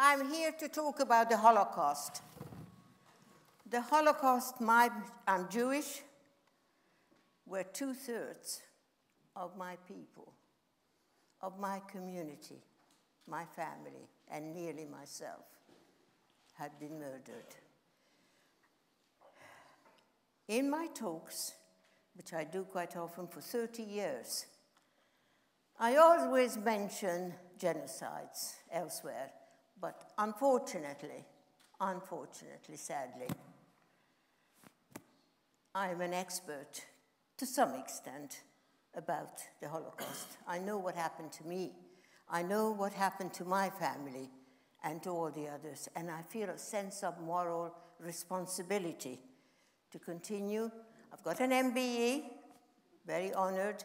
I'm here to talk about the Holocaust. The Holocaust, I'm Jewish, were 2/3 of my people, of my community, my family, and nearly myself, had been murdered. In my talks, which I do quite often for 30 years, I always mention genocides elsewhere, but unfortunately, sadly, I'm an expert to some extent about the Holocaust. I know what happened to me. I know what happened to my family and to all the others, and I feel a sense of moral responsibility to continue. I've got an MBE, very honored,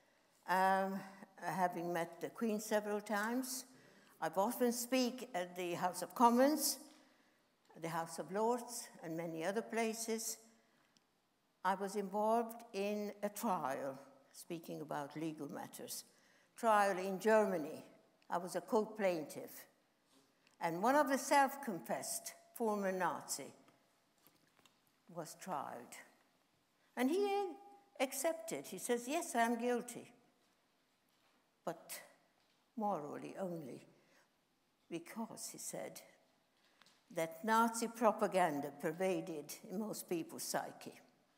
having met the Queen several times. I've often speak at the House of Commons, the House of Lords, and many other places. I was involved in a trial, speaking about legal matters, trial in Germany. I was a co-plaintiff. And one of the self-confessed former Nazi was tried. And he accepted. He says, yes, I'm guilty, but morally only, because, he said, that Nazi propaganda pervaded in most people's psyche.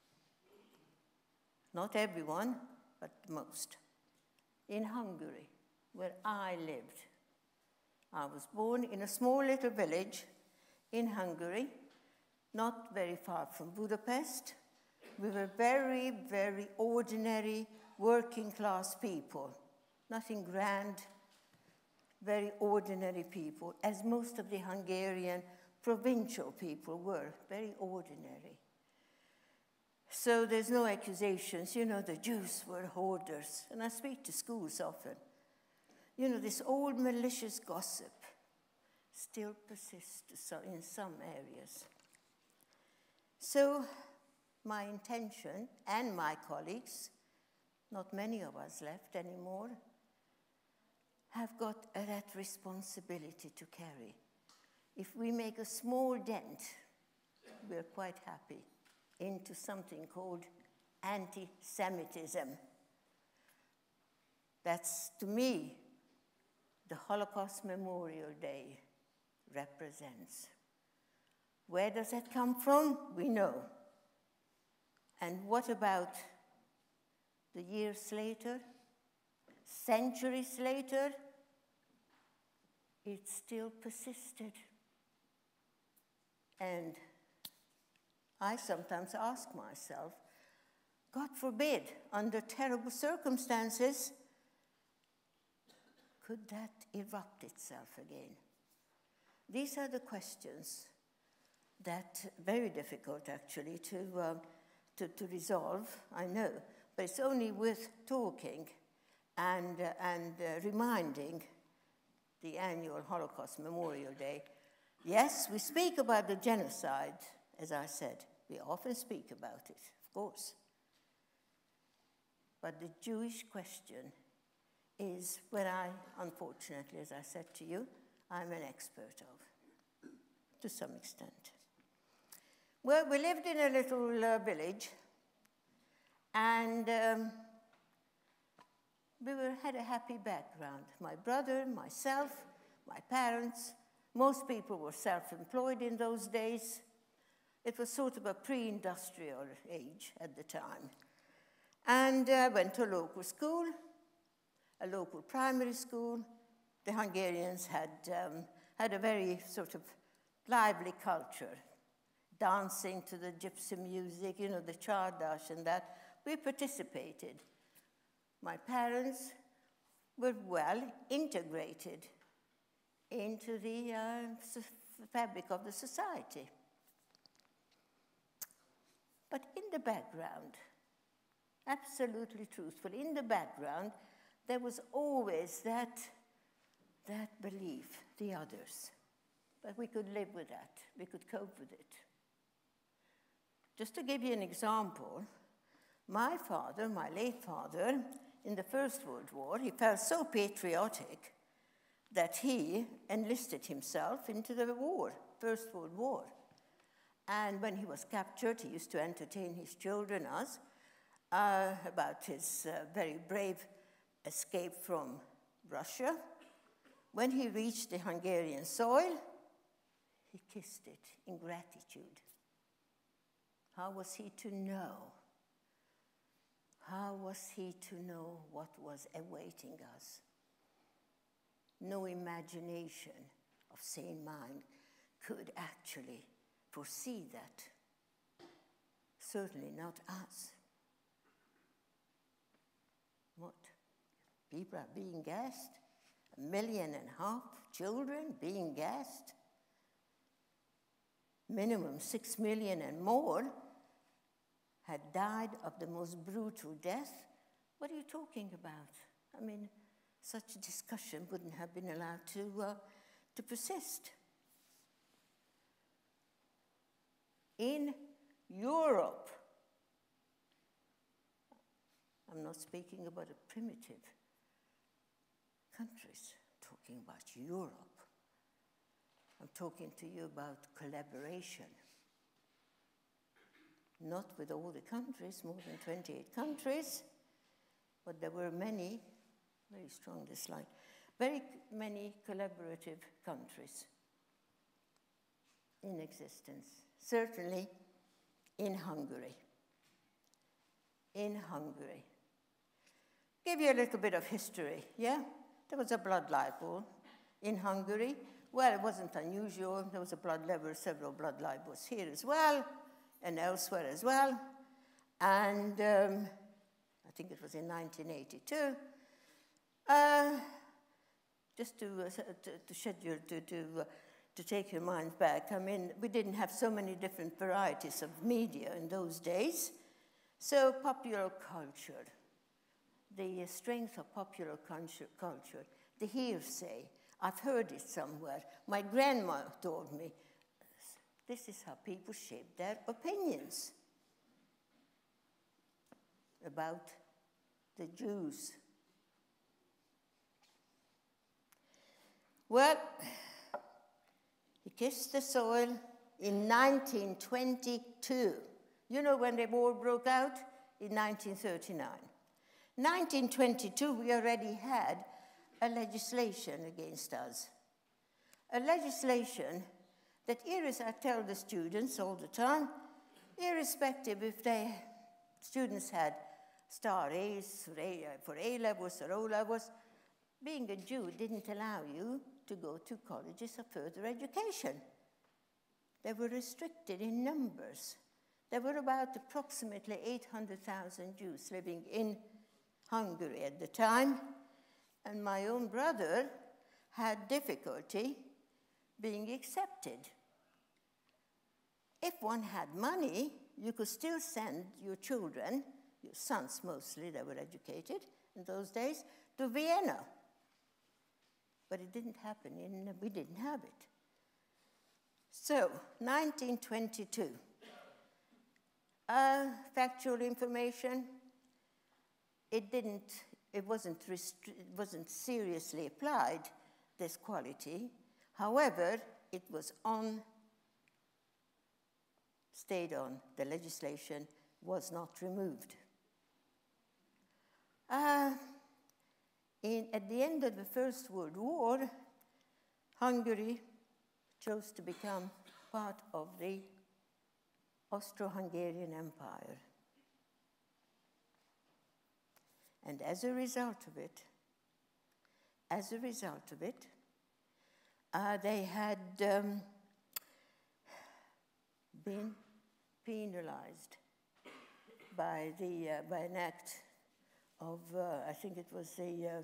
Not everyone, but most. In Hungary, where I lived, I was born in a small little village in Hungary, not very far from Budapest. We were very, very ordinary, working-class people. Nothing grand, very ordinary people, as most of the Hungarian provincial people were, very ordinary. So there's no accusations. You know, the Jews were hoarders. And I speak to schools often. You know, this old malicious gossip still persists in some areas. So my intention, and my colleagues, not many of us left anymore, have got that responsibility to carry. If we make a small dent, we're quite happy, into something called anti-Semitism. That's, to me, the Holocaust Memorial Day represents. Where does that come from? We know. And what about the years later, centuries later? It still persisted. And I sometimes ask myself, God forbid, under terrible circumstances, could that erupt itself again? These are the questions that are very difficult, actually, to resolve, I know, but it's only with talking and reminding the annual Holocaust Memorial Day. Yes, we speak about the genocide, as I said. We often speak about it, of course. But the Jewish question is what I, unfortunately, as I said to you, I'm an expert of, to some extent. Well, we lived in a little village, and we had a happy background. My brother, myself, my parents, most people were self-employed in those days. It was sort of a pre-industrial age at the time. And I went to a local school, a local primary school. The Hungarians had a very sort of lively culture, dancing to the gypsy music, you know, the Csardas and that. We participated. My parents were well integrated into the fabric of the society. But in the background, absolutely truthful, in the background, there was always that belief, the others. But we could live with that. We could cope with it. Just to give you an example, my father, my late father, in the First World War, he felt so patriotic that he enlisted himself into the war, First World War. And when he was captured, he used to entertain his children, us, about his very brave escape from Russia. When he reached the Hungarian soil, he kissed it in gratitude. How was he to know? How was he to know what was awaiting us? No imagination of sane mind could actually foresee that. Certainly not us. What? People are being gassed? 1.5 million children being gassed? Minimum 6 million and more had died of the most brutal death. What are you talking about? I mean, such a discussion wouldn't have been allowed to persist. In Europe, I'm not speaking about a primitive countries, I'm talking about Europe. I'm talking to you about collaboration. Not with all the countries, more than 28 countries, but there were many, very strong this slide, very many collaborative countries in existence, certainly in Hungary. In Hungary. Give you a little bit of history, yeah? There was a blood libel in Hungary. Well, it wasn't unusual. There was a blood libel, several blood libels here as well, and elsewhere as well. And I think it was in 1982. Just to take your mind back, I mean, we didn't have so many different varieties of media in those days. So popular culture, the strength of popular culture, the hearsay, I've heard it somewhere. My grandma told me, this is how people shape their opinions about the Jews. Well, he kissed the soil in 1922. You know when the war broke out? In 1939. 1922, we already had a legislation against us. A legislation that, I tell the students all the time, irrespective if students had star A's for A levels or O levels, being a Jew didn't allow you to go to colleges of further education. They were restricted in numbers. There were about approximately 800,000 Jews living in Hungary at the time, and my own brother had difficulty being accepted. If one had money, you could still send your children, your sons mostly, they were educated in those days, to Vienna. But it didn't happen, we didn't have it. So, 1922. Factual information, it wasn't seriously applied, this quality. However, it was stayed on. The legislation was not removed. At the end of the First World War, Hungary chose to become part of the Austro-Hungarian Empire. And as a result of it, they had been penalized by an act of, I think it was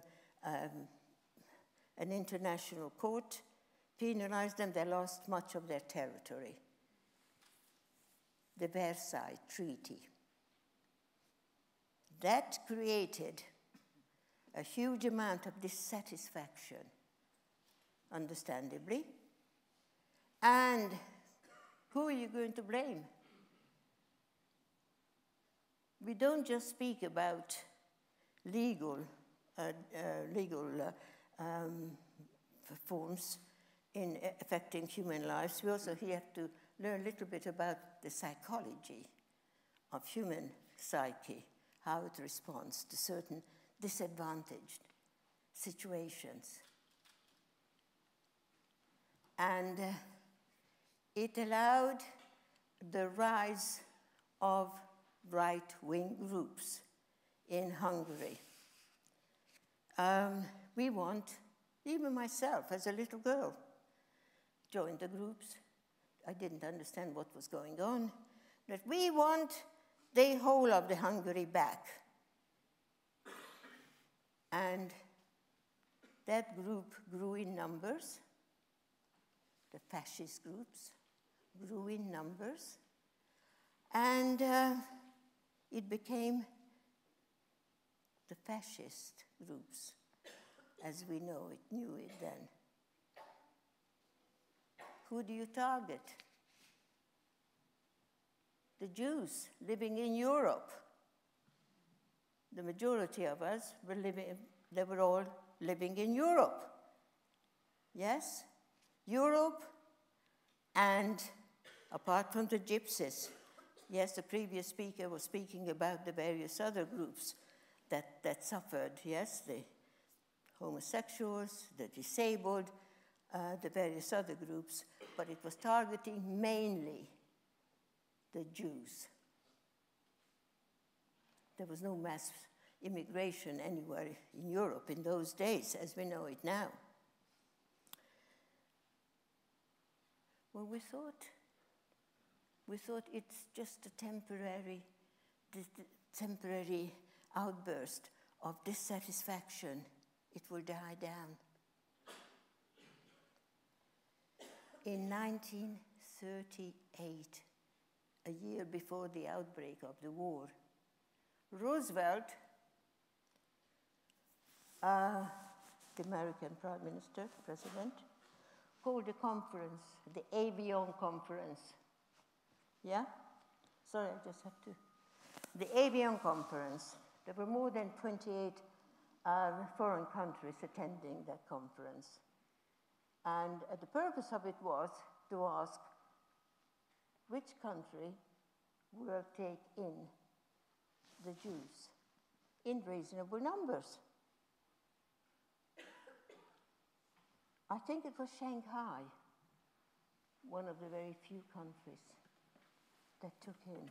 an international court, penalized them. They lost much of their territory. The Versailles Treaty. That created a huge amount of dissatisfaction, understandably. And who are you going to blame? We don't just speak forms in affecting human lives. We also here have to learn a little bit about the psychology of human psyche, how it responds to certain disadvantaged situations. And it allowed the rise of right-wing groups in Hungary. Even myself, as a little girl, joined the groups. I didn't understand what was going on. But we want the whole of the Hungary back. And that group grew in numbers. The fascist groups grew in numbers. And it became the fascist groups, as we knew it then. Who do you target? The Jews living in Europe. The majority of us they were all living in Europe. Yes? Europe, and apart from the gypsies. Yes, the previous speaker was speaking about the various other groups that suffered, yes, the homosexuals, the disabled, the various other groups, but it was targeting mainly the Jews. There was no mass immigration anywhere in Europe in those days, as we know it now. Well, we thought it's just a temporary outburst of dissatisfaction. It will die down. In 1938, a year before the outbreak of the war, Roosevelt, the American Prime Minister, President, called a conference, the Avion Conference. Yeah? Sorry, I just have to. The Avion Conference. There were more than 28 foreign countries attending that conference. And the purpose of it was to ask which country will take in the Jews in reasonable numbers. I think it was Shanghai, one of the very few countries that took in,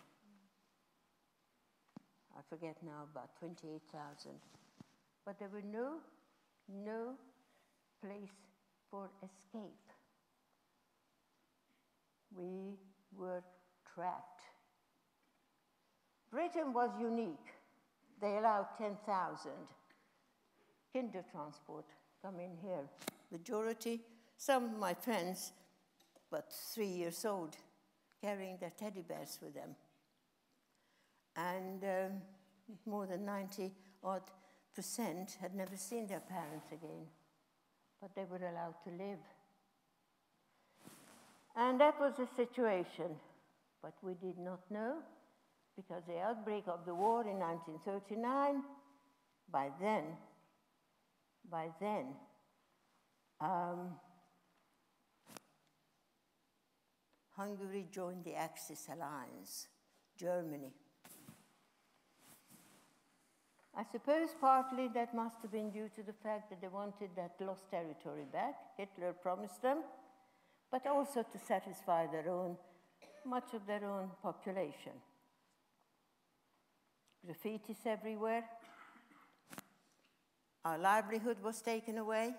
I forget now, about 28,000. But there were no place for escape. We were trapped. Britain was unique. They allowed 10,000 kinder transport come in here. Majority, some of my friends, but 3 years old, carrying their teddy bears with them. And more than 90-odd% had never seen their parents again, but they were allowed to live. And that was the situation, but we did not know, because the outbreak of the war in 1939, by then, Hungary joined the Axis alliance, Germany. I suppose partly that must have been due to the fact that they wanted that lost territory back. Hitler promised them, but also to satisfy much of their own population. Graffitis everywhere. Our livelihood was taken away.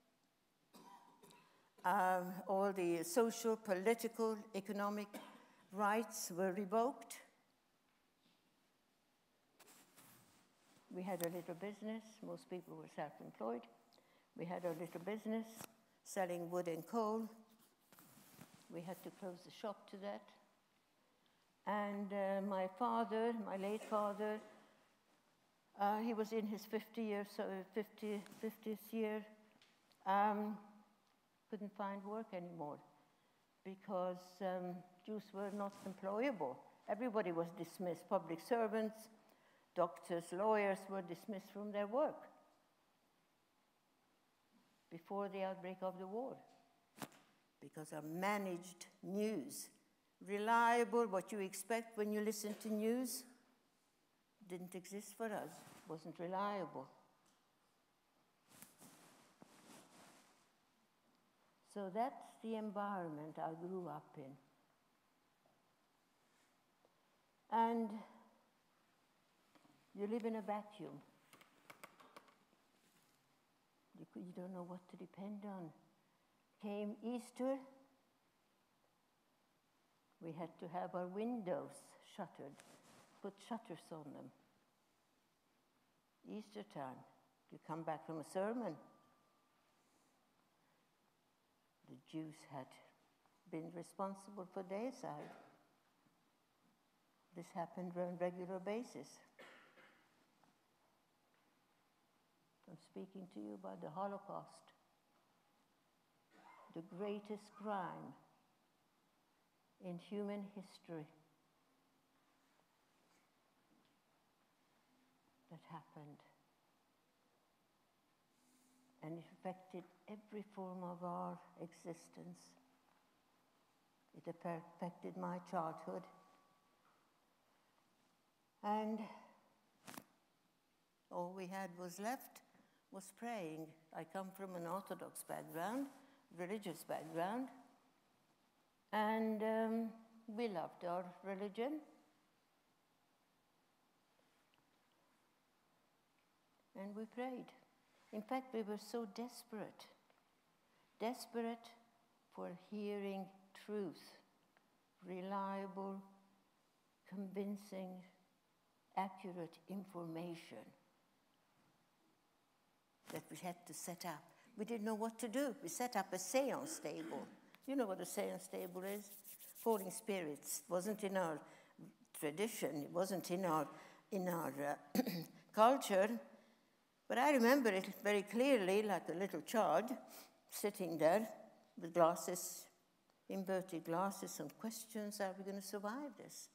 All the social, political, economic rights were revoked. We had a little business. Most people were self-employed. We had a little business selling wood and coal. We had to close the shop to that. And my father, my late father, he was in his 50th year, couldn't find work anymore because Jews were not employable. Everybody was dismissed. Public servants, doctors, lawyers were dismissed from their work before the outbreak of the war. Because our managed news, reliable, what you expect when you listen to news, didn't exist for us, wasn't reliable. So that's the environment I grew up in. And you live in a vacuum. You don't know what to depend on. Came Easter, we had to have our windows shuttered, put shutters on them. Easter time, you come back from a sermon. The Jews had been responsible for deicide. This happened on a regular basis. I'm speaking to you about the Holocaust, the greatest crime in human history that happened. And it affected every form of our existence. It affected my childhood. And all we had was left was praying. I come from an Orthodox background, religious background, and we loved our religion. And we prayed. In fact, we were so desperate for hearing truth, reliable, convincing, accurate information that we had to set up. We didn't know what to do. We set up a seance table. You know what a seance table is? Falling spirits. It wasn't in our tradition. It wasn't in our culture. But I remember it very clearly, like a little child, sitting there with glasses, inverted glasses, some questions. Are we going to survive this?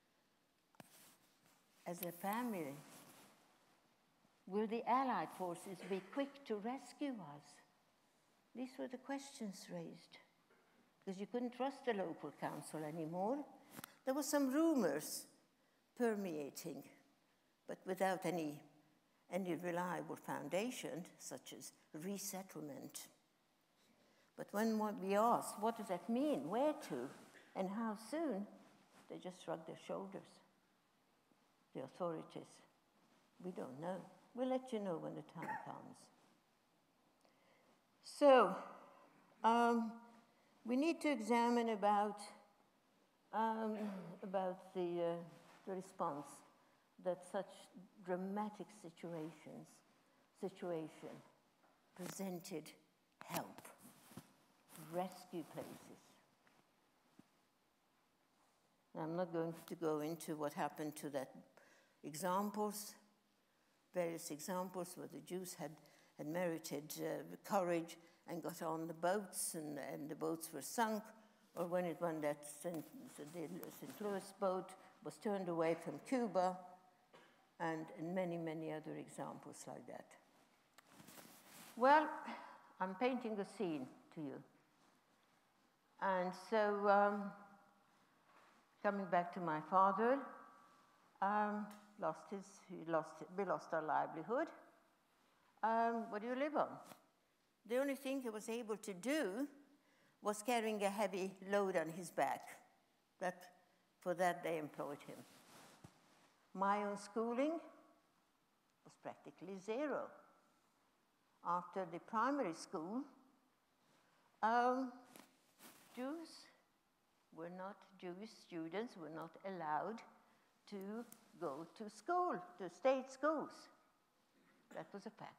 As a family, will the Allied forces be quick to rescue us? These were the questions raised, because you couldn't trust the local council anymore. There were some rumors permeating, but without any reliable foundation, such as resettlement. But when we asked, what does that mean, where to, and how soon, they just shrugged their shoulders. The authorities, we don't know. We'll let you know when the time comes. So, we need to examine about the response that such dramatic situation presented help, rescue places. Now, I'm not going to go into what happened to that various examples where the Jews had merited courage and got on the boats and the boats were sunk, or when that St. Louis boat was turned away from Cuba, and many, many other examples like that. Well, I'm painting a scene to you. And so, coming back to my father, we lost our livelihood. What do you live on? The only thing he was able to do was carrying a heavy load on his back. For that, they employed him. My own schooling was practically zero. After the primary school, Jewish students were not allowed to go to school, to state schools. That was a fact.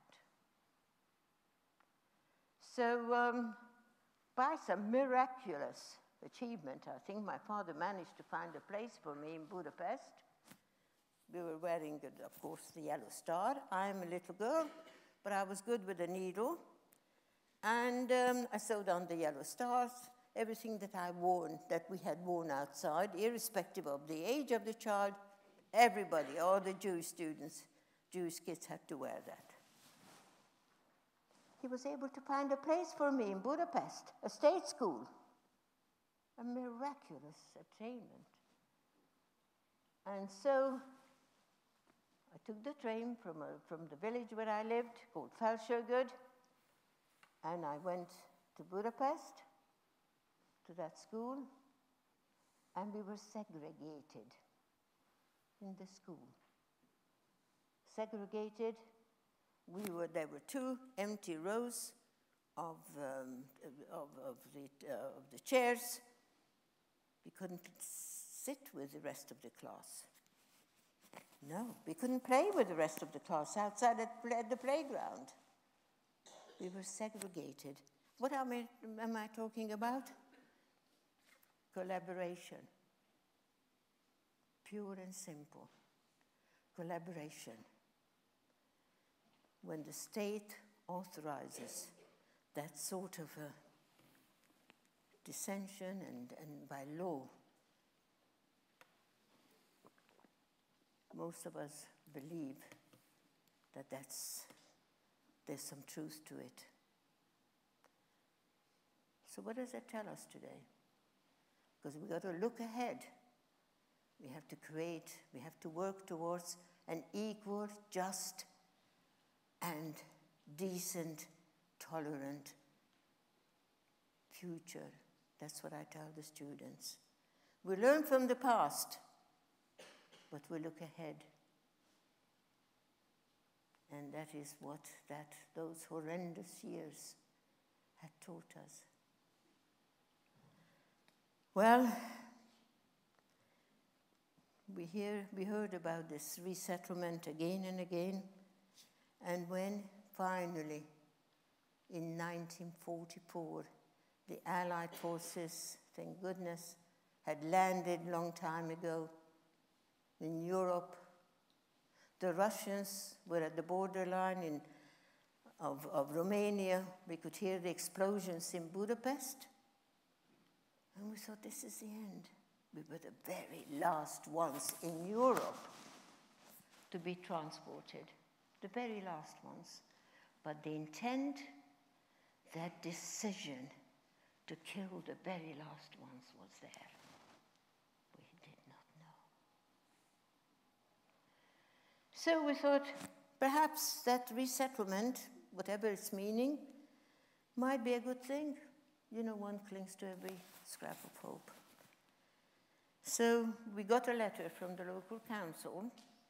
So by some miraculous achievement, I think my father managed to find a place for me in Budapest. We were wearing, of course, the yellow star. I'm a little girl, but I was good with a needle. And I sewed on the yellow stars, everything that we had worn outside, irrespective of the age of the child. Everybody, all the Jewish students, Jewish kids had to wear that. he was able to find a place for me in Budapest, a state school. A miraculous attainment. And so I took the train from the village where I lived, called Felsőrgöd, and I went to Budapest, to that school, and we were segregated in the school. Segregated, there were 2 empty rows of the chairs. We couldn't sit with the rest of the class. No, we couldn't play with the rest of the class outside at the playground. We were segregated. What am I talking about? Collaboration. Pure and simple. Collaboration. When the state authorizes that sort of a dissension and by law, most of us believe that there's some truth to it. So what does that tell us today? Because we've got to look ahead. We have to work towards an equal, just, and decent, tolerant future. That's what I tell the students. We learn from the past, but we look ahead. And that is what those horrendous years had taught us. Well, we heard about this resettlement again and again, and when finally, in 1944, the Allied forces, thank goodness, had landed a long time ago in Europe. The Russians were at the borderline of Romania. We could hear the explosions in Budapest. And we thought, this is the end. We were the very last ones in Europe to be transported, the very last ones. But the intent, that decision to kill the very last ones was there. We did not know. So we thought, perhaps that resettlement, whatever its meaning, might be a good thing. You know, one clings to every scrap of hope. So we got a letter from the local council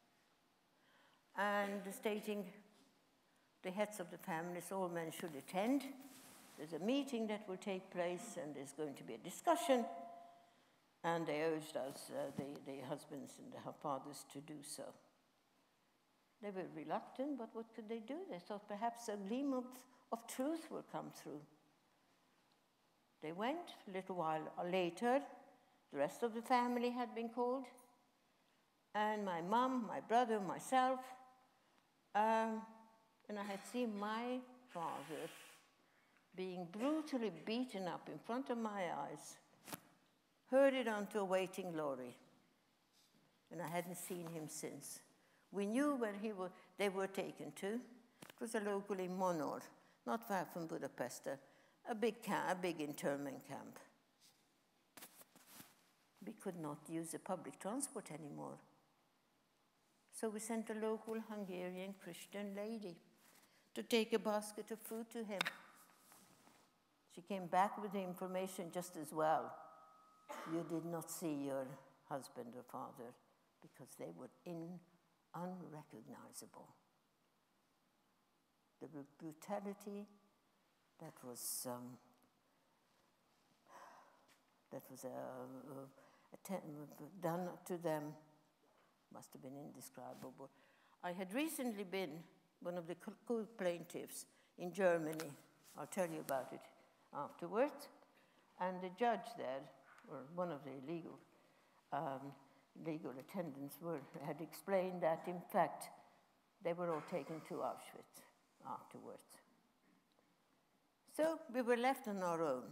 and stating the heads of the families, all men should attend. There's a meeting that will take place and there's going to be a discussion. And they urged us, the husbands and the fathers, to do so. They were reluctant, but what could they do? They thought perhaps a gleam of truth will come through. They went. A little while later, the rest of the family had been called, and my mum, my brother, myself, and I had seen my father being brutally beaten up in front of my eyes, herded onto a waiting lorry, and I hadn't seen him since. We knew where they were taken to. It was a local in Monor, not far from Budapest, a big internment camp. We could not use the public transport anymore. So we sent a local Hungarian Christian lady to take a basket of food to him. She came back with the information just as well. You did not see your husband or father because they were unrecognizable. The brutality that was done to them must have been indescribable. I had recently been one of the co-plaintiffs in Germany. I'll tell you about it afterwards. And the judge there, or one of the legal attendants, had explained that, in fact, they were all taken to Auschwitz afterwards. So we were left on our own.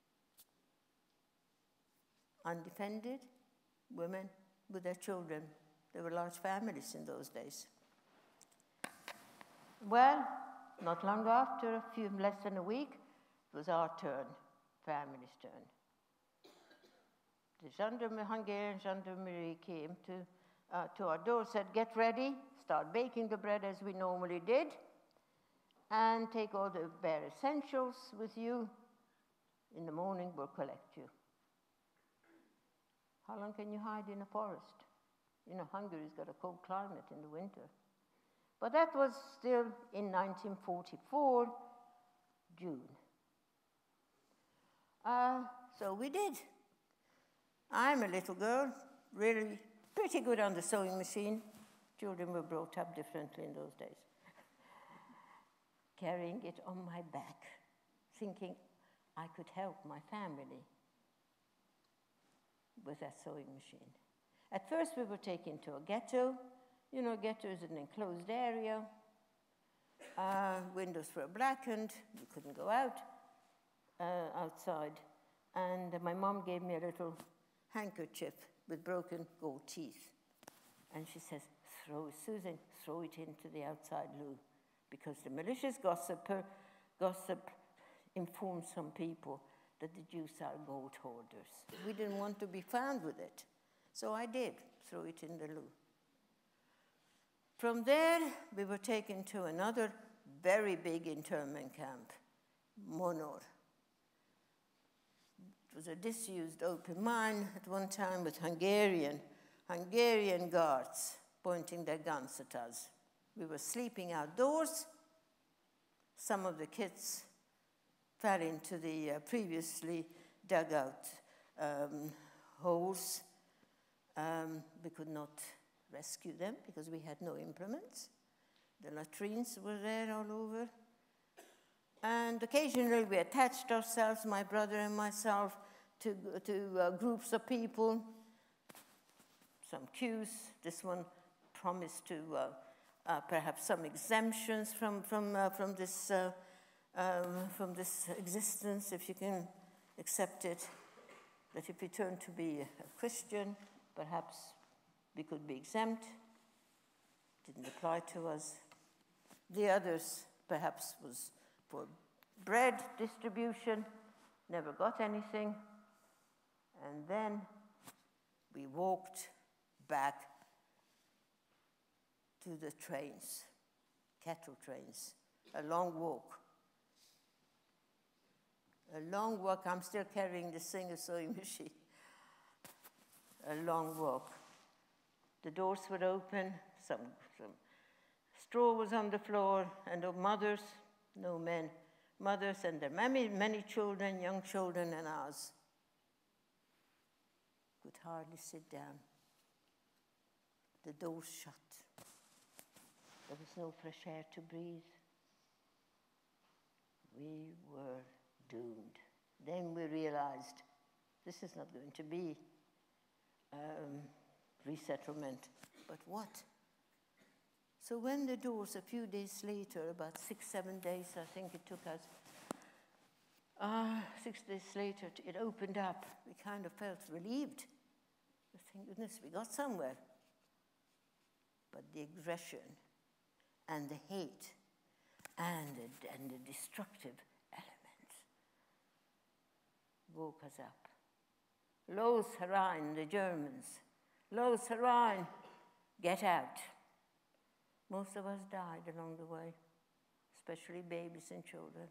Undefended women with their children. There were large families in those days. Well, Not long after, less than a week, it was our turn, family's turn. The Hungarian gendarmerie came to our door, said, get ready, start baking the bread as we normally did, and take all the bare essentials with you. In the morning, we'll collect you. How long can you hide in a forest? You know, Hungary's got a cold climate in the winter. But that was still in 1944, June. So we did. I'm a little girl, really pretty good on the sewing machine. Children were brought up differently in those days. Carrying it on my back, thinking I could help my family with that sewing machine. At first, we were taken to a ghetto. You know, ghetto is an enclosed area. Windows were blackened. We couldn't go outside. And my mom gave me a little handkerchief with broken gold teeth. And she says, Susan, throw it into the outside loo. Because the malicious gossip informed some people that the Jews are gold hoarders. We didn't want to be found with it. So I did throw it in the loo. From there, we were taken to another very big internment camp, Monor. It was a disused open mine at one time with Hungarian guards pointing their guns at us. We were sleeping outdoors. Some of the kids fell into the previously dug out holes. We could not rescue them because we had no implements. The latrines were there all over. And occasionally we attached ourselves, my brother and myself, to groups of people, some queues. This one promised to perhaps some exemptions from this existence, if you can accept it. That if we turn to be a Christian, perhaps we could be exempt. Didn't apply to us. The others perhaps was for bread distribution, never got anything. And then we walked back to the trains, cattle trains, a long walk. A long walk. I'm still carrying the Singer sewing machine. A long walk. The doors were open, some straw was on the floor, and the mothers, no men, mothers and their many children, young children and ours, could hardly sit down. The doors shut. There was no fresh air to breathe. We were doomed. Then we realized this is not going to be resettlement, but what? So when the doors, a few days later, about 6-7 days, I think it took us, 6 days later, it opened up, we kind of felt relieved. Thank goodness we got somewhere. But the aggression and the hate and the destructive elements woke us up. Los herein, the Germans. Los herein, get out. Most of us died along the way, especially babies and children.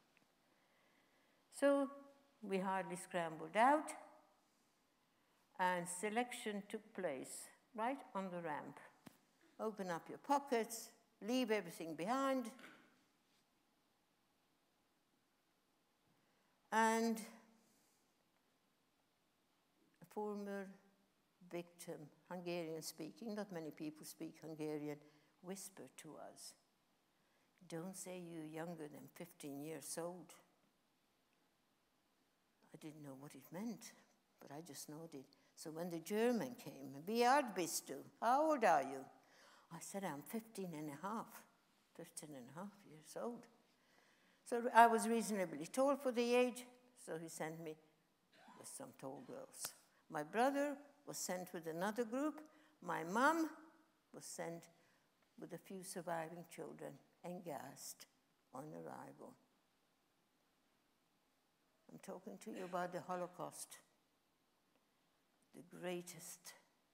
So we hardly scrambled out, and selection took place right on the ramp. Open up your pockets, leave everything behind, and a former victim, Hungarian speaking, not many people speak Hungarian, whispered to us, don't say you're younger than 15 years old. I didn't know what it meant, but I just nodded. So when the German came, wie alt bist du? How old are you? I said, I'm 15 and a half years old. So I was reasonably tall for the age, so he sent me with some tall girls. My brother was sent with another group. My mom was sent with a few surviving children, engast. on arrival. I'm talking to you about the Holocaust, the greatest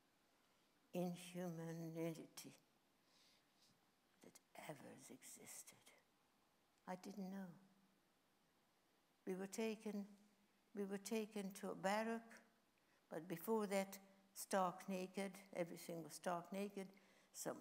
inhumanity that ever has existed. I didn't know. We were taken to a barrack, but before that, stark naked. Everything was stark naked. Some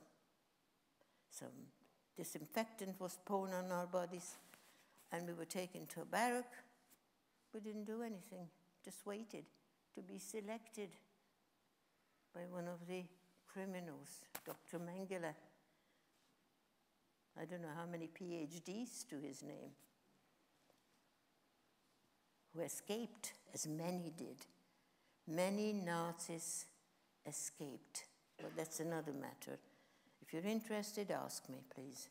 disinfectant was poured on our bodies, and we were taken to a barrack. We didn't do anything, just waited to be selected by one of the criminals, Dr. Mengele. I don't know how many PhDs to his name, who escaped, as many did. Many Nazis escaped, but that's another matter. If you're interested, ask me, please.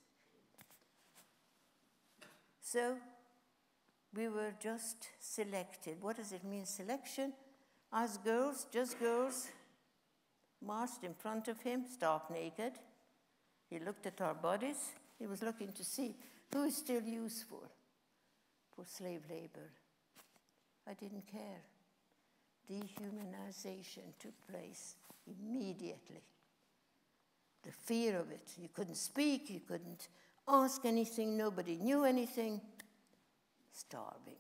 So, we were just selected. What does it mean, selection? Us girls, just girls, marched in front of him, stark naked. He looked at our bodies. He was looking to see who is still useful for slave labor. I didn't care. Dehumanization took place immediately. The fear of it. You couldn't speak, you couldn't ask anything, nobody knew anything. Starving.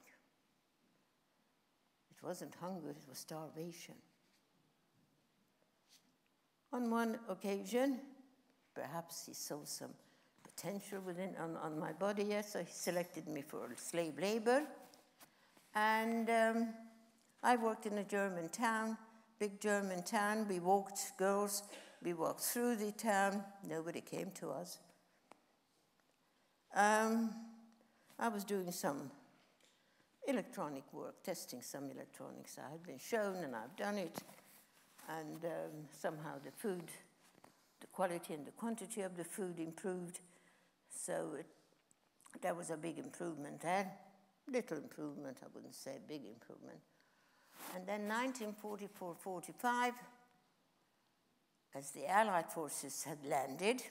It wasn't hunger, it was starvation. On one occasion, perhaps he saw some potential on my body, yes, so he selected me for slave labor. And I worked in a German town, big German town. We walked, girls, we walked through the town. Nobody came to us. I was doing some electronic work, testing some electronics. I had been shown and I've done it. And somehow the food, the quality and the quantity of the food improved. So that was a big improvement there. Little improvement, I wouldn't say big improvement. And then 1944-45, as the Allied forces had landed,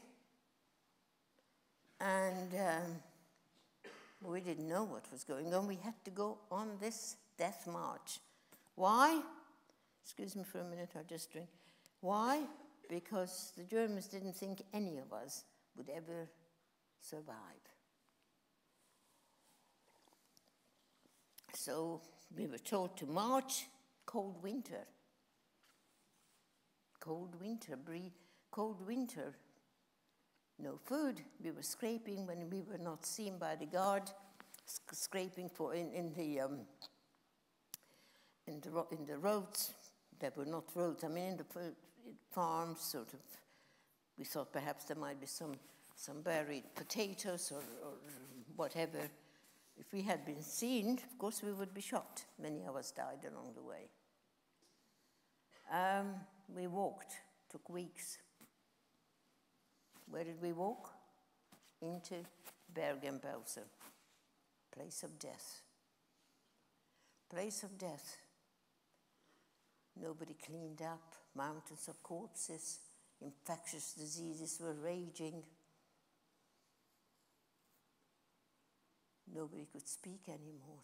and we didn't know what was going on. We had to go on this death march. Why? Excuse me for a minute, I'll just drink. Why? Because the Germans didn't think any of us would ever survive. So we were told to march, cold winter. Cold winter, cold winter. No food. We were scraping when we were not seen by the guard, scraping for in the roads. There were not roads. I mean, in the farms, sort of. We thought perhaps there might be some buried potatoes or whatever. If we had been seen, of course, we would be shot. Many of us died along the way. We walked. Took weeks. Where did we walk? Into Bergen-Belsen, place of death. Place of death. Nobody cleaned up, mountains of corpses, infectious diseases were raging. Nobody could speak anymore.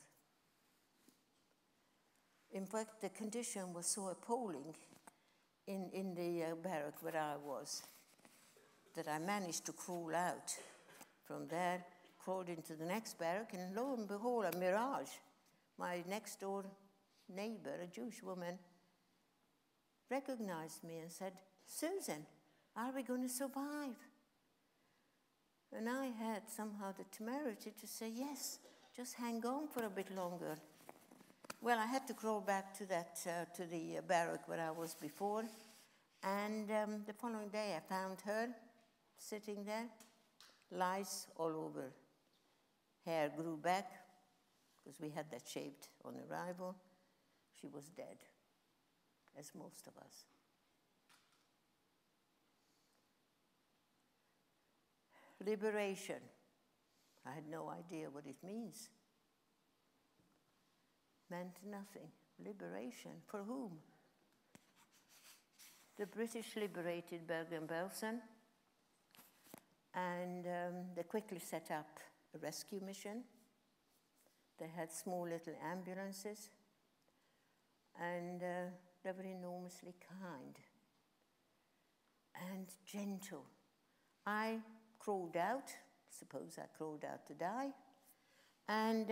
In fact, the condition was so appalling in the barrack where I was that I managed to crawl out from there, crawled into the next barrack, and lo and behold, a mirage. My next door neighbor, a Jewish woman, recognized me and said, "Susan, are we going to survive?" And I had somehow the temerity to say, "Yes, just hang on for a bit longer." Well, I had to crawl back to the barrack where I was before, and the following day I found her sitting there, lice all over. Hair grew back, because we had that shaved on arrival. She was dead, as most of us. Liberation. I had no idea what it means. Meant nothing. Liberation. For whom? The British liberated Bergen-Belsen, and they quickly set up a rescue mission. They had small little ambulances, and they were enormously kind and gentle. I crawled out, suppose I crawled out to die, and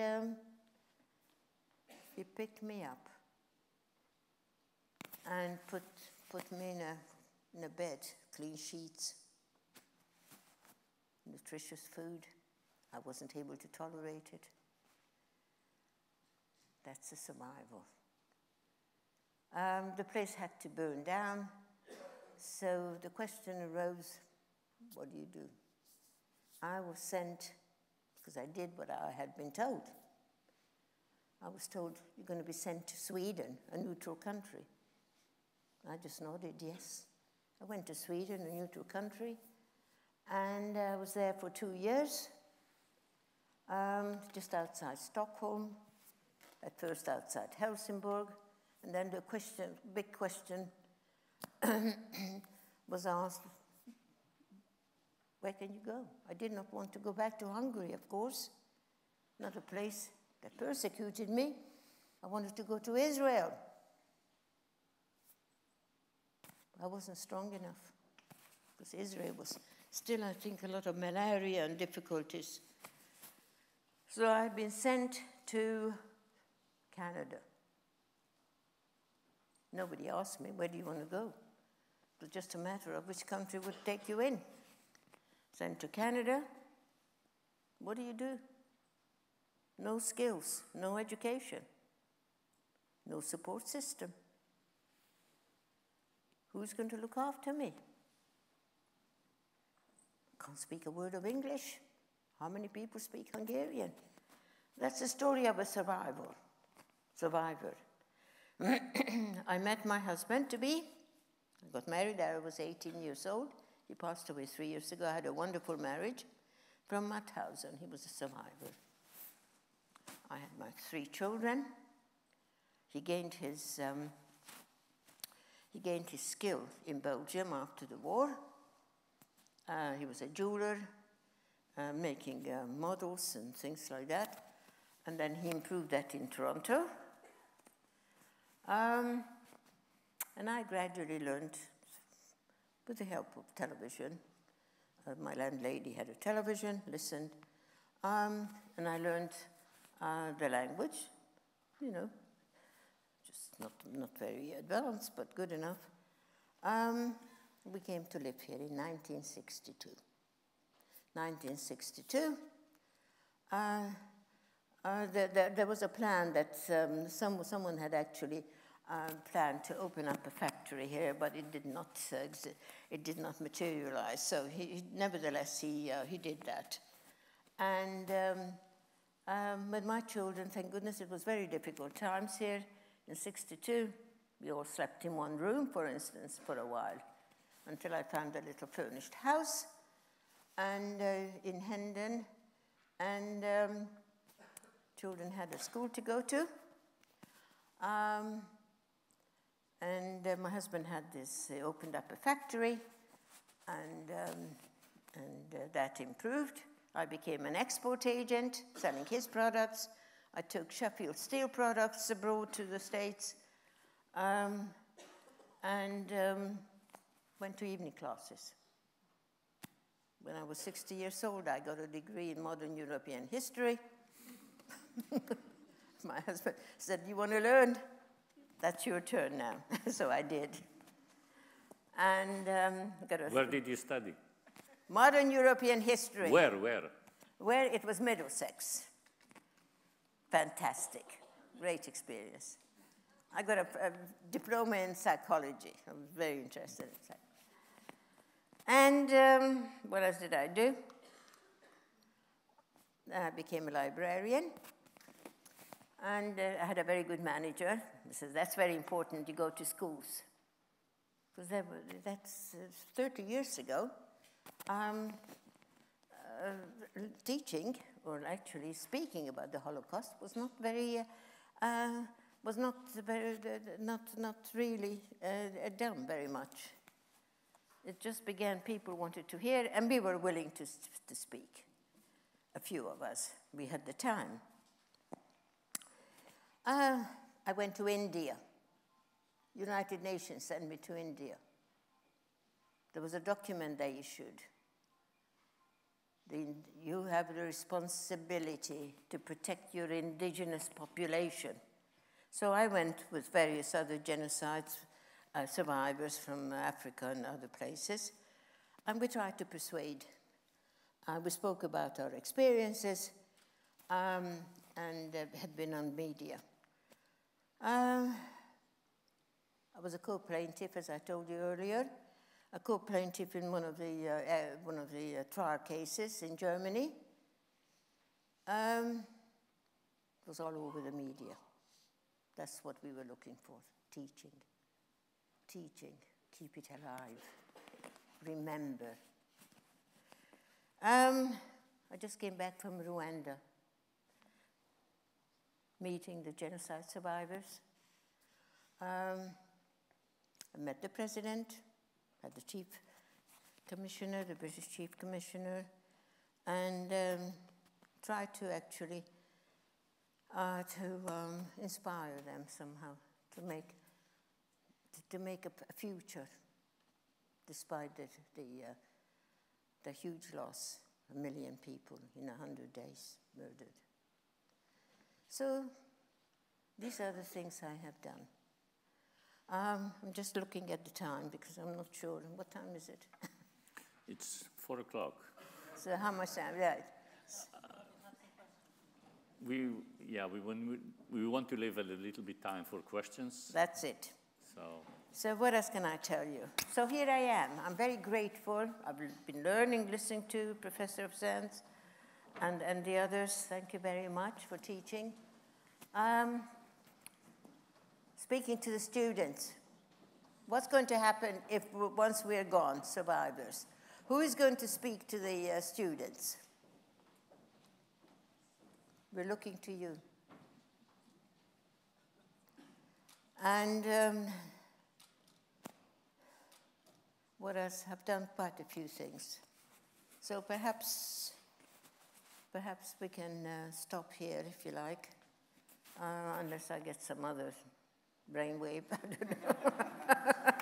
he picked me up and put me in a bed, clean sheets, nutritious food. I wasn't able to tolerate it. That's a survival. The place had to burn down, so the question arose, what do you do? I was sent, because I did what I had been told. I was told, you're going to be sent to Sweden, a neutral country. I just nodded, yes. I went to Sweden, a neutral country, and I was there for 2 years, just outside Stockholm, at first outside Helsingborg, and then the big question was asked, where can you go? I did not want to go back to Hungary, of course, not a place that persecuted me. I wanted to go to Israel. I wasn't strong enough, because Israel was still, I think, a lot of malaria and difficulties. So I've been sent to Canada. Nobody asked me, where do you want to go? It was just a matter of which country would take you in. Sent to Canada. What do? No skills, no education, no support system. Who's going to look after me? Can't speak a word of English. How many people speak Hungarian? That's the story of a survivor. I met my husband-to-be. I got married, I was 18 years old. He passed away 3 years ago. I had a wonderful marriage from Mauthausen. He was a survivor. I had my 3 children. He gained his skill in Belgium after the war. He was a jeweler, making models and things like that. And then he improved that in Toronto. And I gradually learned, with the help of television, my landlady had a television, listened, and I learned the language, just not very advanced, but good enough. We came to live here in 1962. 1962, there was a plan that someone had actually planned to open up a factory here, but it did not materialize. So nevertheless, he did that. And with my children, thank goodness, it was very difficult times here. In 62, we all slept in one room, for instance, for a while, until I found a little furnished house and in Hendon, and children had a school to go to. And my husband had opened up a factory, and that improved. I became an export agent, selling his products. I took Sheffield Steel products abroad to the States, and went to evening classes. When I was 60 years old, I got a degree in modern European history. My husband said, "You want to learn? That's your turn now." So I did. And where did you study? Modern European history. Where? Where it was Middlesex. Fantastic. Great experience. I got a diploma in psychology. I was very interested in psychology. And what else did I do? I became a librarian. And I had a very good manager. He says, that's very important, you go to schools. Because that's 30 years ago. Teaching, or actually speaking about the Holocaust, was not really done very much. It just began, people wanted to hear, and we were willing to speak. a few of us. We had the time. I went to India. United Nations sent me to India. There was a document they issued. You have the responsibility to protect your indigenous population. So I went with various other genocide survivors from Africa and other places, and we tried to persuade. We spoke about our experiences and had been on media. I was a co-plaintiff, as I told you earlier, a co-plaintiff in one of the trial cases in Germany. It was all over the media. That's what we were looking for, teaching, keep it alive, remember. I just came back from Rwanda, meeting the genocide survivors. I met the president, had the chief commissioner, the British chief commissioner, and tried to actually inspire them somehow to make a future, despite the huge loss, 1 million people in 100 days murdered. So these are the things I have done. I'm just looking at the time because I'm not sure. What time is it? It's 4 o'clock. So how much time? Right. We want to leave a little bit time for questions. That's it. So what else can I tell you? So here I am. I'm very grateful. I've been learning, listening to Professor Sands and the others. Thank you very much for teaching. Speaking to the students, what's going to happen once we're gone, survivors? Who is going to speak to the students? We're looking to you. And what else? I've done quite a few things. So perhaps we can stop here, if you like, unless I get some other brainwave. I don't know.